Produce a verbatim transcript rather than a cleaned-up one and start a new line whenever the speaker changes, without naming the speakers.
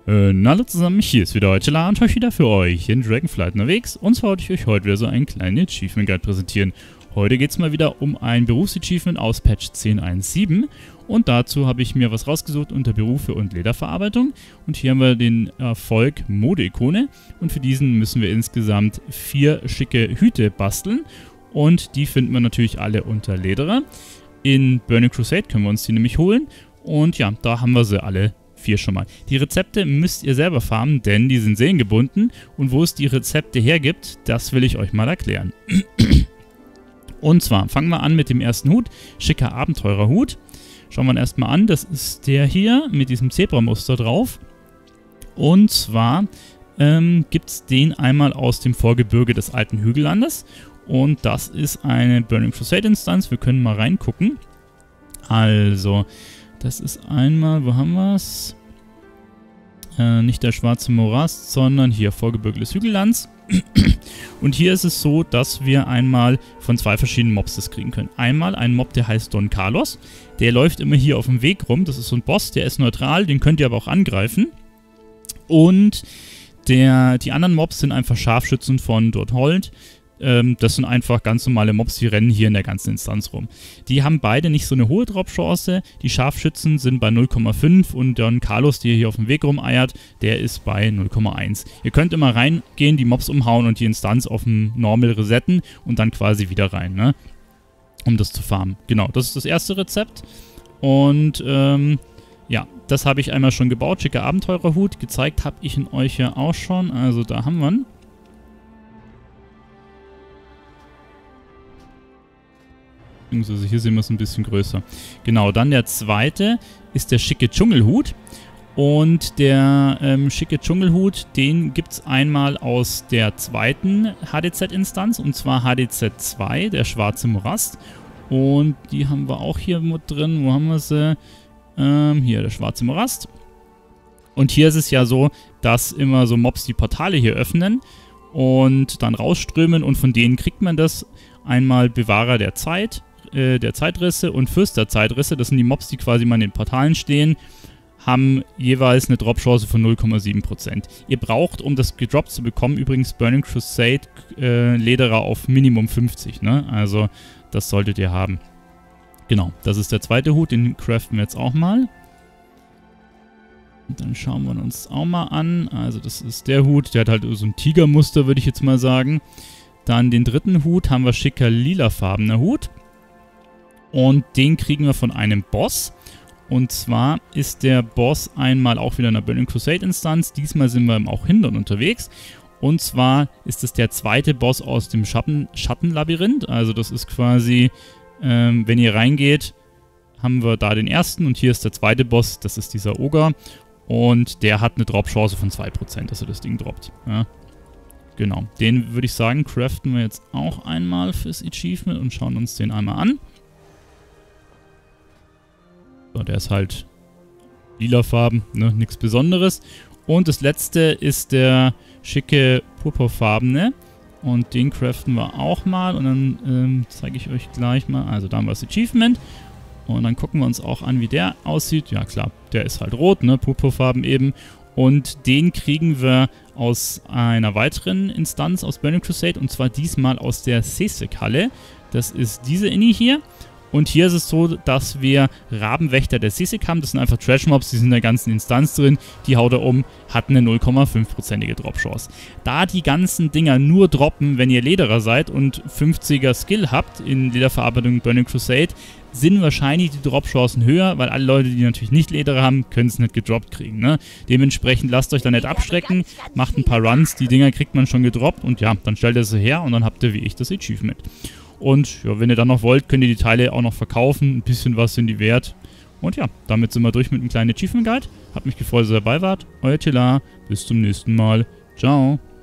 Äh, na hallo zusammen, hier ist wieder Tila und euch wieder für euch in Dragonflight unterwegs. Und zwar wollte ich euch heute wieder so einen kleinen Achievement Guide präsentieren. Heute geht es mal wieder um ein Berufsachievement aus Patch zehn Punkt eins Punkt sieben. Und dazu habe ich mir was rausgesucht unter Berufe und Lederverarbeitung. Und hier haben wir den Erfolg Mode-Ikone. Und für diesen müssen wir insgesamt vier schicke Hüte basteln. Und die finden wir natürlich alle unter Lederer. In Burning Crusade können wir uns die nämlich holen. Und ja, da haben wir sie alle vier schon mal. Die Rezepte müsst ihr selber farmen, denn die sind seelengebunden. Und wo es die Rezepte hergibt, das will ich euch mal erklären. Und zwar fangen wir an mit dem ersten Hut. Schicker Abenteurerhut. Schauen wir ihn erstmal an. Das ist der hier mit diesem Zebramuster drauf. Und zwar ähm, gibt es den einmal aus dem Vorgebirge des alten Hügellandes. Und das ist eine Burning Crusade Instanz. Wir können mal reingucken. Also, das ist einmal, wo haben wir es? Äh, nicht der schwarze Morast, sondern hier Vorgebirge des Hügellands. Und hier ist es so, dass wir einmal von zwei verschiedenen Mobs das kriegen können. Einmal ein Mob, der heißt Don Carlos. Der läuft immer hier auf dem Weg rum. Das ist so ein Boss, der ist neutral, den könnt ihr aber auch angreifen. Und der, die anderen Mobs sind einfach Scharfschützen von Dorthold. Ähm, das sind einfach ganz normale Mobs, die rennen hier in der ganzen Instanz rum. Die haben beide nicht so eine hohe Drop-Chance. Die Scharfschützen sind bei null Komma fünf und Don Carlos, der hier auf dem Weg rumeiert, der ist bei null Komma eins. Ihr könnt immer reingehen, die Mobs umhauen und die Instanz auf dem Normal resetten und dann quasi wieder rein, ne? Um das zu farmen. Genau, das ist das erste Rezept. Und ähm, ja, das habe ich einmal schon gebaut. Schicker Abenteurerhut. Gezeigt habe ich ihn euch ja auch schon. Also da haben wir ihn. Also hier sehen wir es ein bisschen größer. Genau, dann der zweite ist der schicke Dschungelhut. Und der ähm, schicke Dschungelhut, den gibt es einmal aus der zweiten H D Z-Instanz, und zwar H D Z zwei, der schwarze Morast. Und die haben wir auch hier mit drin. Wo haben wir sie? Ähm, hier, der schwarze Morast. Und hier ist es ja so, dass immer so Mobs die Portale hier öffnen und dann rausströmen, und von denen kriegt man das. Einmal Bewahrer der Zeit, der Zeitrisse und Fürst der Zeitrisse, das sind die Mobs, die quasi mal in den Portalen stehen, haben jeweils eine Drop-Chance von null Komma sieben Prozent. Ihr braucht, um das gedroppt zu bekommen, übrigens Burning Crusade äh, Lederer auf Minimum fünfzig, ne? Also das solltet ihr haben. Genau, das ist der zweite Hut, den craften wir jetzt auch mal. Und dann schauen wir uns auch mal an. Also das ist der Hut, der hat halt so ein Tigermuster, würde ich jetzt mal sagen. Dann den dritten Hut haben wir schicker lilafarbener Hut. Und den kriegen wir von einem Boss. Und zwar ist der Boss einmal auch wieder in der Burning Crusade Instanz. Diesmal sind wir im auch Hindern unterwegs. Und zwar ist es der zweite Boss aus dem Schatten Schattenlabyrinth. Also das ist quasi, ähm, wenn ihr reingeht, haben wir da den ersten. Und hier ist der zweite Boss, das ist dieser Ogre. Und der hat eine Drop-Chance von zwei Prozent, dass er das Ding droppt. Ja. Genau, den würde ich sagen, craften wir jetzt auch einmal fürs Achievement und schauen uns den einmal an. So, der ist halt lilafarben, ne, nichts Besonderes. Und das letzte ist der schicke purpurfarbene. Und den craften wir auch mal. Und dann ähm, zeige ich euch gleich mal. Also da haben wir das Achievement. Und dann gucken wir uns auch an, wie der aussieht. Ja klar, der ist halt rot, ne, purpurfarben eben. Und den kriegen wir aus einer weiteren Instanz aus Burning Crusade. Und zwar diesmal aus der Sesek-Halle. Das ist diese Inni hier. Und hier ist es so, dass wir Rabenwächter der Sesek haben. Das sind einfach Trash-Mobs, die sind in der ganzen Instanz drin. Die haut er um, hat eine null Komma fünf Prozentige Drop-Chance. Da die ganzen Dinger nur droppen, wenn ihr Lederer seid und fünfziger Skill habt in Lederverarbeitung Burning Crusade, sind wahrscheinlich die Drop-Chancen höher, weil alle Leute, die natürlich nicht Lederer haben, können es nicht gedroppt kriegen, ne? Dementsprechend lasst euch da nicht abschrecken, macht ein paar Runs, die Dinger kriegt man schon gedroppt und ja, dann stellt ihr sie her und dann habt ihr wie ich das Achievement. Und ja, wenn ihr dann noch wollt, könnt ihr die Teile auch noch verkaufen. Ein bisschen was sind die wert. Und ja, damit sind wir durch mit einem kleinen Achievement Guide. Hat mich gefreut, dass ihr dabei wart. Euer Tila. Bis zum nächsten Mal. Ciao.